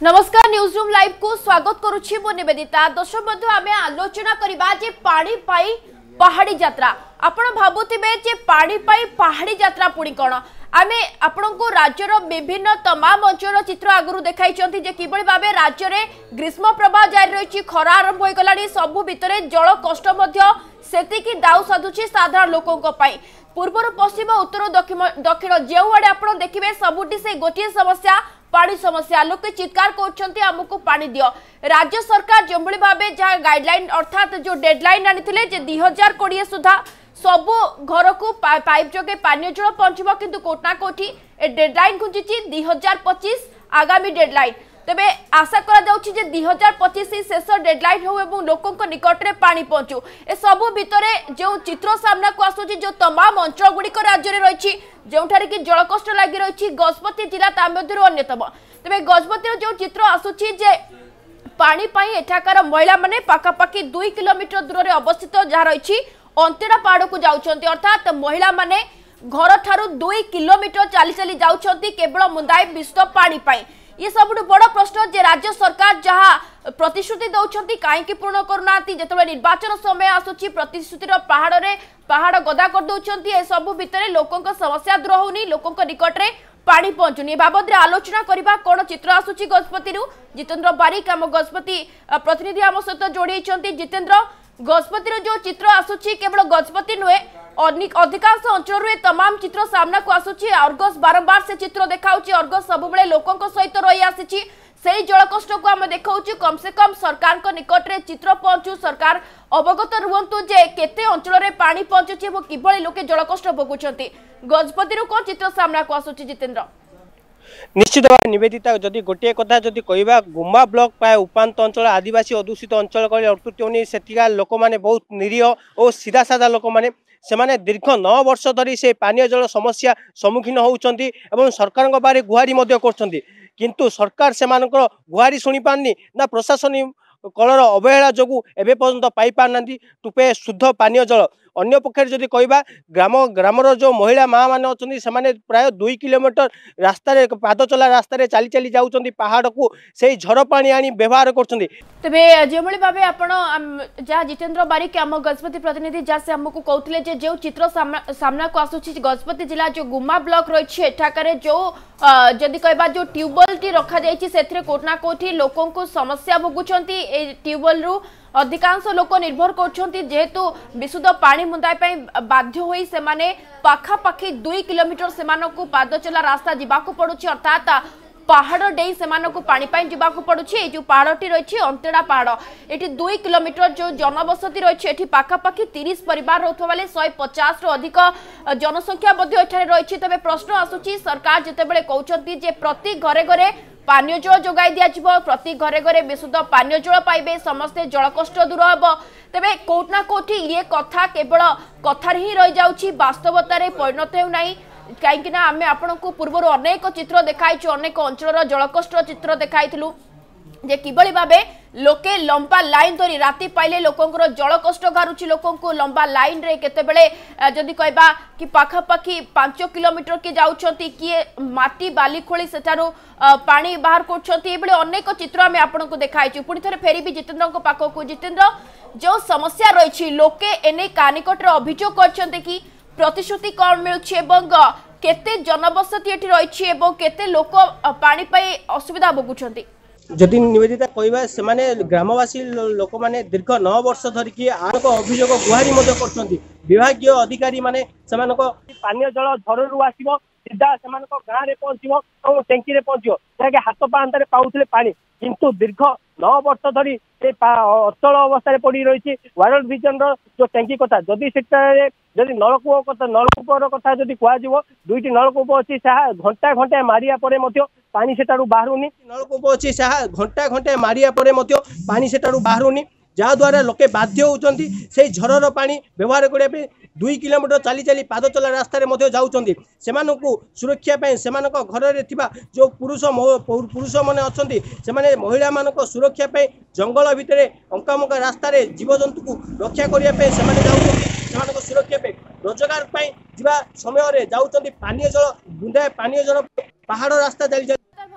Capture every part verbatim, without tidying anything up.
नमस्कार news room live को स्वागत करुछि मो निवेदिता। दर्शक बंधु आमे आलोचना करिबा जे पानी पाई पहाड़ी यात्रा। आपण भाबुथिबे जे पानी पाई पहाड़ी यात्रा पुणी कोन आमे आपण को राज्यर विभिन्न तमाम अंचल चित्र आगु देखाई जे किबळी भाबे राज्य रे ग्रीष्म प्रवाह जारी रही खरा आरंभ हो गलानी सबु भितरे जल कष्ट मध्य सेतिकी दाउ साधुछि साधारण लोकंक पई। पूर्वर पश्चिम उत्तर दक्षिण जो आड़े आप देखिए सबुटी से गोटे समस्या पानी समस्या। लोके चित्कार करछंती हमको पानी दियो। राज्य सरकार जो भाव जहाँ गाइडलाइन अर्थात जो डेडलाइन आनी जे दुई हजार कोड़े सुधा सबु घर को पा, पाइप जगे पानी जल पहुंचब किंतु कोटना कोठी ए डेडलाइन खुंची दुई हजार पच्चीस आगामी डेडलाइन। तेबे आशा करा जाउछि जे दुई हजार पच्चीस शेष डेडलाइन हो एवं लोकों निकट में पानी पहुंचू। ए सबु भितरे जो चित्र सामना को आसुछि जो तमाम अंचल गुड़िक राज्य में रही जो कि जलकष्ट लगी रही गजपति जिला ता मध्य अन्यतम। तेबे गजपति जो चित्र आसुछि जे पानी पाई एठाकार महिला माने पाखापाखि दुई किलोमीटर दूर में अवस्थित जहाँ रही अंतेड़ा पहाड़ को जाउछंती अर्थात महिला माने घर ठारू दुई किलोमीटर चली चली जाउछंती केवल मुंदाई विष्ट पानी पाई। ये सबुठ बड़ प्रश्न जे राज्य सरकार जहाँ प्रतिश्रुति दौरान कहीं पूर्ण करना जो निर्वाचन समय आसुची प्रतिश्रुतिर पहाड़ रे पहाड़ गदा कर दौरान ए सबु भितर लोकों समस्या दूर होनी लोकों निकट में पानी पहुंचुनी बाबद आलोचना करबा कौन चित्र आसुची गजपति जितेंद्र बारिक आम गजपति प्रतिनिधि आम सहित जोड़ी जितेंद्र गजपति जो चित्र आसुची केवल गजपति नुहे अधिकांश अंचल तमाम चित्र सामना को आसुची अर्गस बारंबार से चित्र देखाउची अर्गस सब बेले लोकों सहित रही आसी से जलकष्ट को आम देखा कम से कम सरकार को निकट में चित्र पहुंचू सरकार अवगत रुहतु जे केते अंचल में पानी पहुंचुची और किभली लोके जलकष्ट भोगुंट गजपति कौन चित्र सामना को आसुची जितेंद्र। निश्चित भाव निवेदिता जदि गोटे कथा जदि कहवा गुम्मा ब्लॉक प्राय उपात अंचल आदिवासी अदूषित अंचल कहे अटुटी सेठिका लोक मैंने बहुत निरीह और सीधा साधा लोक मैंने सेमाने दीर्घ नौ वर्ष धरी से पानीय जल समस्या सम्मुखीन होउचंती एवं सरकार बारे गुहारी कर किंतु सरकार से गुहारी शुणी पारनी ना प्रशासन कलर अवहेला जो एवं पर्यंत पाई पारना टुपे शुद्ध पानीय जल। अन्य पक्षे जदि कहवा ग्राम ग्रामर जो महिला माँ मैंने अच्छी से प्राय दुई किलोमीटर रास्तार पाद चला रास्तार चली चली जाऊँच पहाड़ को से झर पानी आनी व्यवहार कर तेबे जो भाव आप जहाँ जितेंद्र बारिक आम गजपति प्रतिनिधि जहाँ से आमको कहते जो चित्र सामना को आसूची गजपति जिला जो गुम्मा ब्लॉक रही एठाकार जो जदि कहवा जो ट्यूबवेल टी रखा जाइए से कोटना कोठी लोकों को समस्या भोगुंट ट्यूबवेल रु अधिकांश लोक निर्भर करेतु विशुद्ध पानी मुंदाई बाध्य होई से माने पाखापाखि दुई किलोमीटर से पाद चला रास्ता जावाक पड़ुछि अर्थात पहाड़ डे से पानी पाई जावाक पड़ुछि। जो पहाड़टी रही अंतेड़ा पहाड़ ये दुई किलोमीटर जो जनबसती रही पाखापाखि तीस परिवार रोथवा बेले शहे पचास रु अधिक जनसंख्या रही। तबे प्रश्न आसुछि सरकार जितेबाला कहउछंती जे प्रति घरे घरे पानीय जल जोगाई दिया प्रति घरे घरे विशुद्ध पानीय जल पाइबे समस्ते जलकष्ट दूर हम तेबे कोटना कोठी ये कथा केवल कथार ही रही जाउछि वास्तवतार परिणत होना कहीं आम आपण को पूर्व अनेक चित्र देखाई अनेक अंचल जलकष्ट चित्र देखाई जे किभली भाबे लोके लंबा लाइन धरी राति पाइले लोकंकर जल कष्ट घारुची लोकंकु लंबा लाइन रे केतेबेले जदि कहबा कि पाखापाखि पांच किलोमीटर के जाउछंती किए माटी बाली खोली सेठारु पानी बाहर करछंती एबेले अनेक चित्र आमे आपनको देखाइछु। पुणी थरे फेरिबी जितेंद्र को पाखको जितेंद्र जो समस्या रही लोके एने कानिकटर अभियोग करछंती कि प्रतिश्रुति कौन मिलुछि एवं केते जनबसती एठी रही एवं केते लोक पानी पाई असुविधा भोगुछंती। जदि निवेदिता कहवा से ग्रामवासी लोक मैंने दीर्घ नौ वर्ष धरिकी आग अभियोग गुहारी कर विभाग अधिकारी माने पानीय जल झरु आसो सीधा से गाँव में पहुँचो और टैंकी पहुँचो जहाँकि हाथ पाहांतारे पाऊले पानी किंतु दीर्घ नौ वर्ष धरी से अचल अवस्था पड़ी रही वर्ल्ड विजन जो टैंकी कथा जदि जदि नलकूप कथा नलकूपर कथा जदि कह दुईटी नलकूप अच्छी घंटा घंटा मारिया पानी से बाहरुनी नलकूप अच्छी घंटा घंटा मारिया पानी से बाहरुनी जहाद्वारा लोके बाध्य होउचंती से झरर पानी व्यवहार करने दुई किलोमीटर चली चली पाद चला रास्तार जाऊँच सुरक्षा घर में जो पुरुष पुरुष मैंने अच्छा से महिला मान सुरक्षा जंगल भितर अंकामका रास्तार जीवजंतु को रक्षा करने सुरक्षा रोजगार समय जाऊँच पानीय जल बुंदा पानीय जल पहाड़ रास्ता चली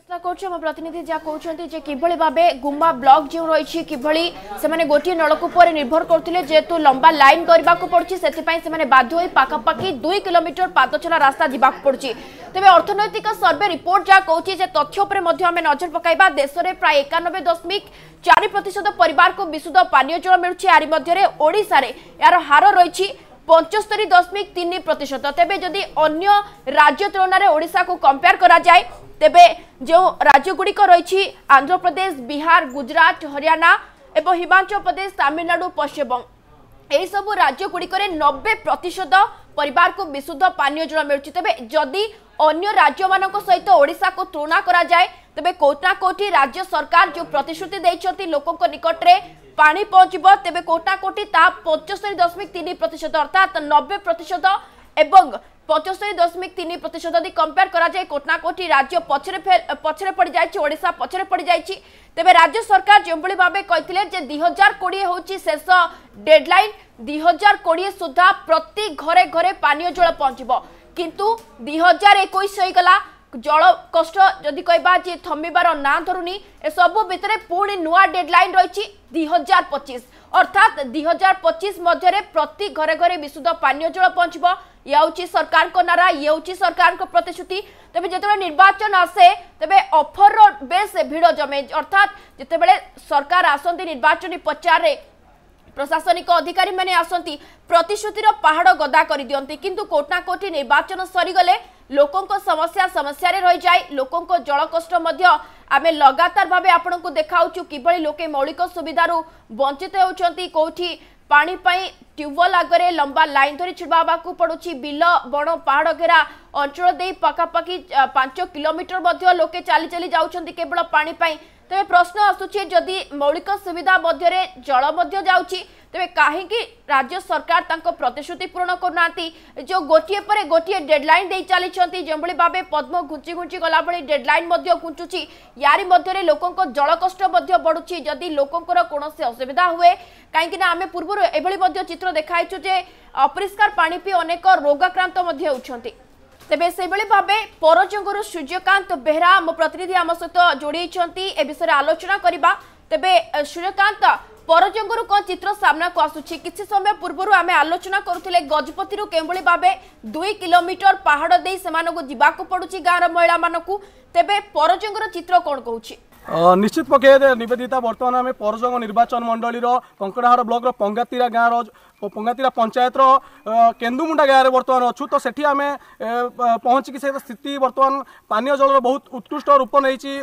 प्रतिनिधि जहाँ कहते कि भाव गुम्मा ब्लॉक जो रही कि गोटे नलकूप निर्भर करते जेहेतु लंबा लाइन करने को पड़ी से बाध्य हो पाखापाखि दुई किलोमीटर पादचला रास्ता जावाक पड़ी तेज अर्थनैतिक सर्वे रिपोर्ट जहाँ कहूँ तथ्य पर नजर पकाइबा देश में प्राय एकानबे दशमिक चार प्रतिशत परिवार को विशुद्ध पानीय जल मिलूँ यार मध्य ओडिशा रे यार हार रही पंचस्तरी दशमिक तीन प्रतिशत तेबे जदि अन्य राज्य तुलन में ओडिशा को कंपेयर करा जाए तेबे जो राज्य गुड़िक रही आंध्र प्रदेश बिहार गुजरात हरियाणा एवं हिमाचल प्रदेश तमिलनाडु पश्चिमबंग यही सब राज्य गुड़िक नब्बे प्रतिशत परिवार को विशुद्ध पानीय जल मिलूँ तेबे जदि अन्य राज्य मान सहित ओडिशा को तुलना करा जाए तेबे कोटा कोटी राज्य सरकार जो प्रतिश्रुति देइछंती लोकों निकट में पानी पहुंचब तेबे कोटा कोटी ता पचस्तरी दशमिक तीन प्रतिशत अर्थात नब्बे प्रतिशत एवं पचस्तरी दशमिक तीन प्रतिशत यदि कंपेयर करा जाए कोटा कोटी राज्य पछरे पछरे पड़ जाइछि ओडिशा पछरे पड़ जाइछि तेबे राज्य सरकार जो भाव कहते जे दुई हजार कोड़े हूँ शेष डेडलाइन दुई हजार कोड़े सुधा प्रति घरे घरे पानीय जल पहुंचब किंतु दुई हजार एक होगला जल कष्ट जदि कहबा जे थमिबार ना धरुनी ए सब भितर पुणी नुआ डेडलाइन रही दुई हजार पचीस अर्थात दुई हजार पचीस मध्य प्रति घरे घरे विशुद्ध पानीय जल पहुंचब ये सरकार को नारा ये सरकार को प्रतिश्रुति तेज जो निर्वाचन आसे तेबे ऑफर बेस भिड़ जमे अर्थात जितेबाला सरकार आसती निर्वाचन प्रचार प्रशासनिक अधिकारी माने आसंती प्रतिश्रुतिर पहाड़ गदा कर दियंती किंतु कोटा कोटी निर्वाचन सरीगले लोकों समस्या समस्या रे रही जाए लोकों जल कष्ट आमे लगातार भाव आपण को देखाऊँ किभली लोके मौलिक सुविधारू वंचित होती कौटी पानी पाई ट्यूबवेल आगे लंबा लाइन धरी छिड़वा पड़ुछि बिल बण पहाड़ घेरा अंचल दे पाखापाखि पांच किलोमीटर मध्य लोके चली चली जाउछंती केवल पानी पाई तेरे प्रश्न आसुछि जदि मौलिक सुविधा मध्य जल मध्य जाउछि तेरे कहीं राज्य सरकार तांको प्रतिश्रुति पूर्ण करनाती जो गोटे पर गोटे डेडलाइन दे चली जो भाव पद्म घुंची घुंची गला भली डेडलाइन मध्य घुंचुची यारी मध्य लोकों जल कष्ट बढ़ुची जदि लोकंकर कौन असुविधा हुए कहीं आम पूर्व एभली चित्र देखाइछु जे अपरिष्कार पानी पी अनेक रोगाक्रांत होउछंती तेबे से भाव परजंगरू सूर्यकांत बेहरा मो प्रतिनिधि आम सहित जोड़ी ए विषय आलोचना करबा तेबे सूर्यकांत परजंगरू कौन चित्र सामना को आसुछि किछि समय पूर्व आम आलोचना करुथिले गजपति केवली भाव दुई किलोमीटर पहाड़ दे सेमानकु जिबाकु पड़ुछि गाँर महिला मानकु तेबे परजंगरू चित्र कौन कहूछि निश्चित पक्षे निवेदिता बर्तमान आम परजंग निर्वाचन मंडली कंकड़ाहाड़ ब्लॉक पंगातीरा गाँव पंगातीरा पंचायत केन्दुमुंडा गाँव बर्तमान अच्छु तो सेठी आम पहुँचिकी से स्थिति बर्तमान पानीय जल बहुत उत्कृष्ट रूप नहीं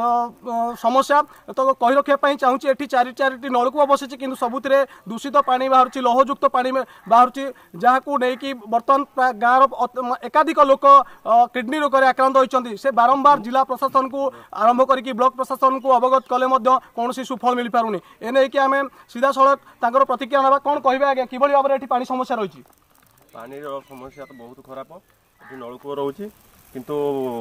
समस्या तो कही रखापी चाहूँगी एटी चारि चारि नलकूप बसी कि सबुत दूषित पानी बाहर लौहयुक्त पानी बाहर जहाँ नहीं बर्तमान गाँव एकाधिक लोक किडनी रोग में आक्रांत होती से बारंबार जिला प्रशासन को आरंभ करके ब्लॉक प्रशासन को अवगत कले कौन सुफल मिल पारुनी एने कि आम सीधा सड़क प्रतिक्रिया ना कौन कह आज्ञा कि भाव में पानी समस्या रही पानी समस्या तो बहुत खराब ये नलकूप रोचे किंतु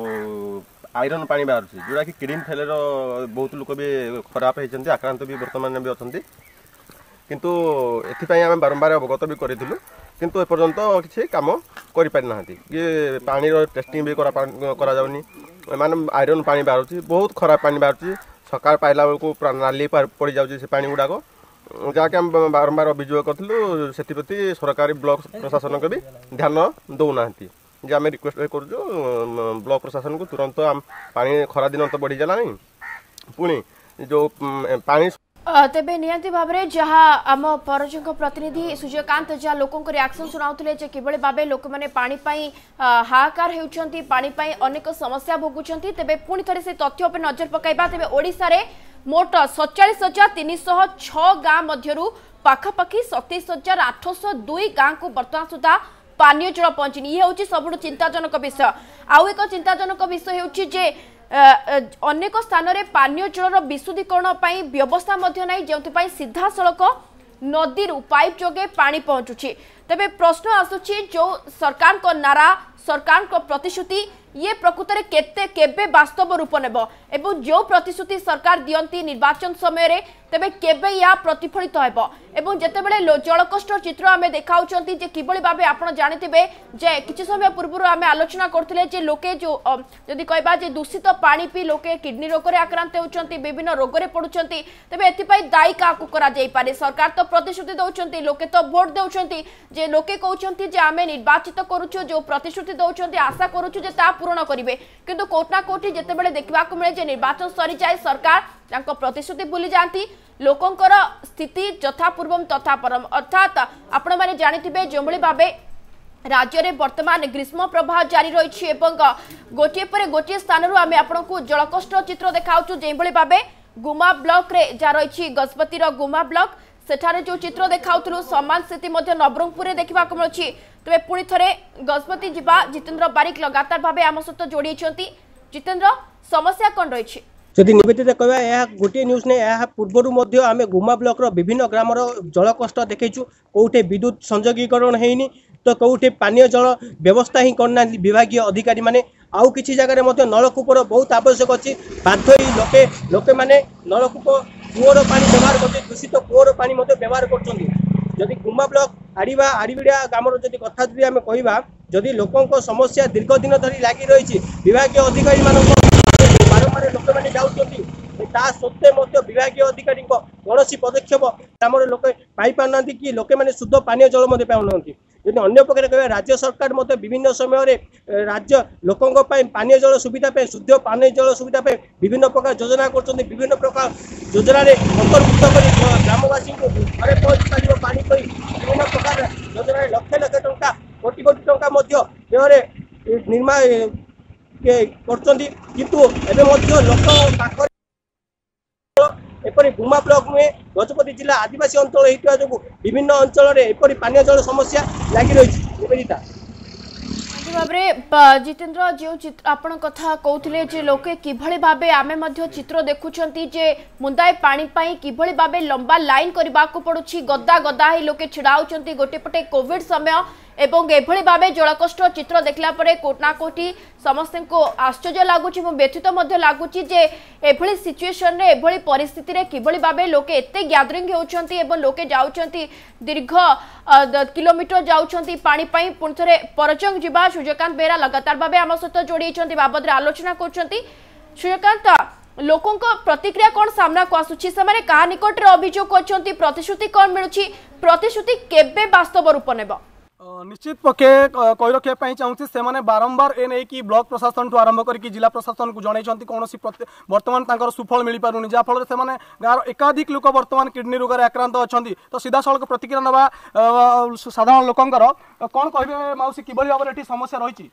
आयरन पानी बाहर जोड़ा कि किडनी फेलर बहुत लोग भी खराब होती आक्रांत भी बर्तमान भी अच्छा किंतु एपाई आम बारंबार अवगत भी करूँ किंतु एपर्यंत किसी कम करना ये पानी टेस्टिंग भी करा जाउनी माने आयरन पानी बाहर बहुत खराब पानी बाहर सकाल पाइला बेलू नाली पड़ जाऊँगी से पानी गुड़ाक जहाँकि आम बारंबार अभियोग करूँ से सरकारी ब्लॉक प्रशासन को भी ध्यान दौना जे आम रिक्वेस्ट करूँ ब्लॉक प्रशासन को तुरंत आम पानी खरा दिन तो बढ़ी गला पुणी जो पानी तेबे नियंती भाव में जहाँ आम परजंग प्रतिनिधि सूर्यकांत जहाँ लोकों रिएक्शन सुनाउथिले जे किभली भाबे लोक माने पानी पाई हाहाकार हेउछंती पानी पाई अनेक समस्या भोगुछंती तेबे पुणी थरे से तथ्य पर नजर पकाइबा तेबे ओडिसा रे मोट सैंतालीस हजार तीन सौ छह गाँ मध्यरु पाखापाखि सतैश हजार आठश दुई गाँ को बर्तमान सुधा पानीय जल पहुंचनी ये हूँ सबुठ चिंताजनक विषय आउ एक चिंताजनक विषय होउछि जे अनेक स्थान रे पानीय जलर विशुद्धीकरण पाई व्यवस्था मध्य नाही जेउथि पाई सीधा सड़क नदी पाइप जोगे पानी पहुंचुछि तेबे प्रश्न आसुची जो सरकार को नारा सरकार को प्रतिश्रुति ये प्रकृत में केते केबे वास्तव रूप नेब एवं जो प्रतिश्रुति सरकार दियंती निर्वाचन समय रे तेबे केबे या प्रतिफलित हेबो एवं जेतेबेले जलकष्ट चित्र आमे देखाउचंती जे किबळी भाबे आपण जानिथिबे जे किछि समय पूर्व आमे आलोचना करथिले जे लोके जो जदि कहबा जे दूषित पानी पी लोके किडनी रोग रे आक्रांत होउचंती विभिन्न रोग रे पडुचंती तेबे एथि पई दायी काकु करा जाई पारे सरकार तो प्रतिश्रुति दउचंती लोके तो वोट देउचंती जे लोके कहउचंती जे आमे निर्वाचित करूछु जो प्रतिश्रुति दउचंती आशा करूछु जे ता पूर्ण करिवे किंतु कोटना कोठी जेतेबेले देखबा को मिले जे निर्वाचन सरी जाय सरकार तांको प्रतिश्रुति भूली जानती लोकंकर स्थिति यथा पूर्वम तथा परम अर्थात आपण माने जानिथिबे जोमळी भाबे राज्य में वर्तमान ग्रीष्म प्रवाह जारी रही है गोटे पर गोटे स्थान आम आपको जलकष्ट चित्र देखाऊँ जो भाव गुमा ब्लॉक रे जा रही गजपतिर गुमा ब्लॉक सेठारे जो चित्र देखाऊलु समान स्थिति नवरंगपुर देखा मिलूँ तेज पुणी थे गजपति जीवा जितेंद्र बारिक लगातार भाव आम सहित जोड़ी जितेंद्र समस्या कौन रही जदि निवेदित कहवा यह गोटे न्यूज ने यह पूर्वर आम गुमा ब्लॉक विभिन्न ग्रामर जलकष्ट देखु कौटे विद्युत संयोगीकरण होनी तो कौटे पानीय जल व्यवस्था ही करना विभाग अधिकारी माने आउ किसी जगह नलकूपर बहुत आवश्यक अच्छी बाध्य लोके लोके माने नलकूप कूअर पानी व्यवहार करते दूषित कूअर पानी व्यवहार कर गुमा ब्लॉक आड़वा आड़विड़ा ग्रामर जदि कथा जदि आम कहवा जदि लोकों समस्या दीर्घ दिन धरी लगी रही विभाग अधिकारी मान बारंबार लोक मैंने जाऊँगी सत्वे विभाग अधिकारी कौन पदक्षेप ग्राम लोक पाईपार कि लोके मैंने शुद्ध पानीय जल पाऊना यदि अन्य प्रकार कह राज्य सरकार विभिन्न समय राज्य लोकों पानीय जल सुविधा शुद्ध पानीय जल सुविधा विभिन्न प्रकार योजना कर विभिन्न प्रकार योजना अंतर्भुक्त कर ग्रामवासी को घरे पहुंची पार पानी विभिन्न प्रकार योजना लक्ष लक्ष टंका कोटी कोटी टंका निर्माण किंतु लोक पाख एपरी गुमा ब्लॉक में गजपति जिला आदिवासी अंचल होता जो विभिन्न अंचल एपरी पानीय जल समस्या लगी रही भाव जितेंद्र जो चित्र आपण कथा कहते जे लोके किभली भाबे आमे मध्य चित्र देखुछंती जे मुंदाए पानी पाई किभली भाबे लंबा लाइन करबा को पड़ुछि गद्दा गद्दा ही लोके छिड़ाउछंती गोटे पटे कोविड समय एवं एभली भाबे जलकष्ट चित्र देखला परे कोटना कोटी समस्त को आश्चर्य लगुच व्यथित लगुच जे एभली सिचुएशन रे एभली परिस्थिति रे किभली भाबे लोके एते गैदरिंग होउछंती एवं लोके जाउछंती दीर्घ किलोमीटर जाउछंती पानी पाई पुणी थरे परजंग जिबा सूर्यकांत बेरा लगातार भाबे आम सहित जोड़ी बाबद आलोचना करछंती सूर्यकांत लोकों प्रतिक्रिया कौन सामना को आसुछि से कहा निकट रे अभियोग करछंती प्रतिश्रुति कौन मिलुछि प्रतिश्रुति केबे वास्तव रूप नेब निश्चित पक्षे कही रखापी चाहूँगी से बारंबार ए नहीं कि ब्लॉक प्रशासन ठूँ आरंभ करके जिला प्रशासन को जनई कौन बर्तमान तांकर सुफल मिल पारुनी जहाँफल से गाँव एकाधिक लोक बर्तमान किडनी रोग आक्रांत अच्छा तो सीधा सड़क प्रतिक्रिया नवा साधारण लोकंर कौन कहे मौसी कि भाव में समस्या रही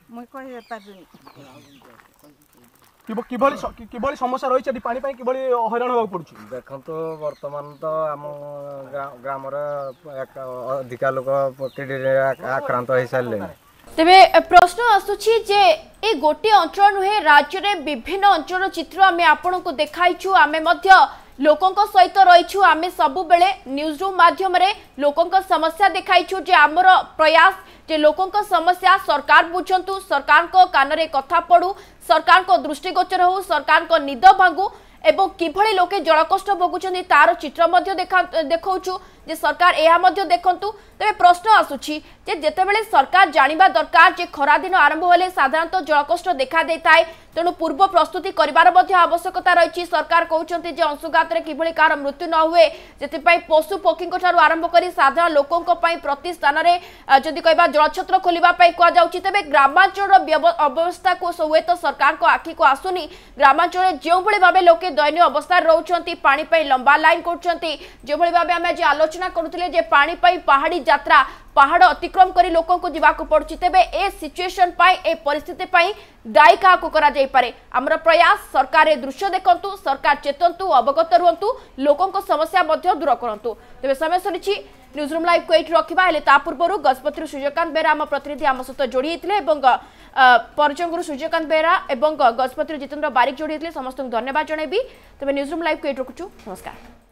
किभली समस्या रही पानी किभली हैरान होगा पड़ुछि देखो बर्तमान तो आम ग्राम अधिका लोक आक्रांत हो सारे तेबे प्रश्न आसुछि जे ए गोटे अंचल नुहे राज्य रे विभिन्न अंचल चित्र आमे आपन को देखाइछु आमे मध्य लोकों सहित रहीछु आमे सबु बेले न्यूज रूम माध्यम रे लोकों समस्या देखाइछु जे आमर प्रयास जे लोकों समस्या सरकार बुझंतु सरकार को कान रे कथा पड़ू सरकार को दृष्टिगोचर हो सरकार को निद भांगू एवं किभली लोके जलकष्ट भोगुछन्ती तार चित्र मध्य देखा देखौछु जे सरकार एहा मध्य देखंतु तेबे प्रश्न आसुछि जे जेतेबेले सरकार जानिबा दरकार जे खरा दिन आरंभ होले साधारणतः जलकष्ट देखा देताय तेणु पूर्व प्रस्तुति करिवार मध्य आवश्यकता रही सरकार कहउछन्ती जे अंशुघात रे किभली कार मृत्यु न हुए जेतिपाई पशु पक्षी ठारू आरंभ करी साधारण लोकों पई प्रति स्थान रे जदि कहबा जलछत्र खोलिबा पई कुआ जाउछि तेबे ग्रामांचल अवस्था को हुए तो सरकार को आखि को आसुनी ग्रामांचल जेउ भली भाबे लोके दयनीय अवस्था रहउछन्ती पानी पई लंबा लाइन करछन्ती जे भली भाबे आमे जे आलोचना करुथिले जे पानी पई पहाड़ी यात्रा पहाड़ अतिक्रम करी लोकों को जीवाक पड़ुछि तेबे ए सिचुएशन पाई ए परिस्थिति पाई दायी क्या करा जाई पारे हमर प्रयास सरकार दृश्य देखंतु सरकार चेतंतु अवगत रुहंतु लोकों को समस्या मध्य दूर करंतु तेबे समय सरिछि न्यूज रूम लाइव को एठी रखिबा हेले ता पूर्वरु गजपतिर सूर्यकांत बेरा हम प्रतिनिधि आम सहित जोड़ी हेतिले एवं परजंगुरु सूर्यकांत बेरा एवं गजपतिर जितेंद्र बारिक जोड़ी हेतिले समस्त धन्यवाद जणैबी तेबे न्यूज रूम लाइव को एठी रखुछु नमस्कार।